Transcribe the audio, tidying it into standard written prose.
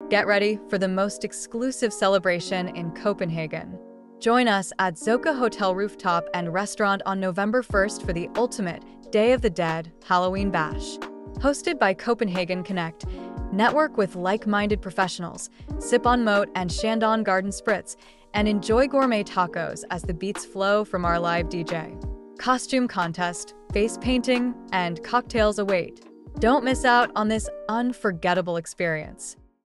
Get ready for the most exclusive celebration in Copenhagen. Join us at Zoka Hotel Rooftop and Restaurant on November 1st for the ultimate Day of the Dead Halloween Bash. Hosted by Copenhagen Connect, network with like-minded professionals, sip on Moat and Shandong Garden Spritz, and enjoy gourmet tacos as the beats flow from our live DJ. Costume contest, face painting, and cocktails await. Don't miss out on this unforgettable experience.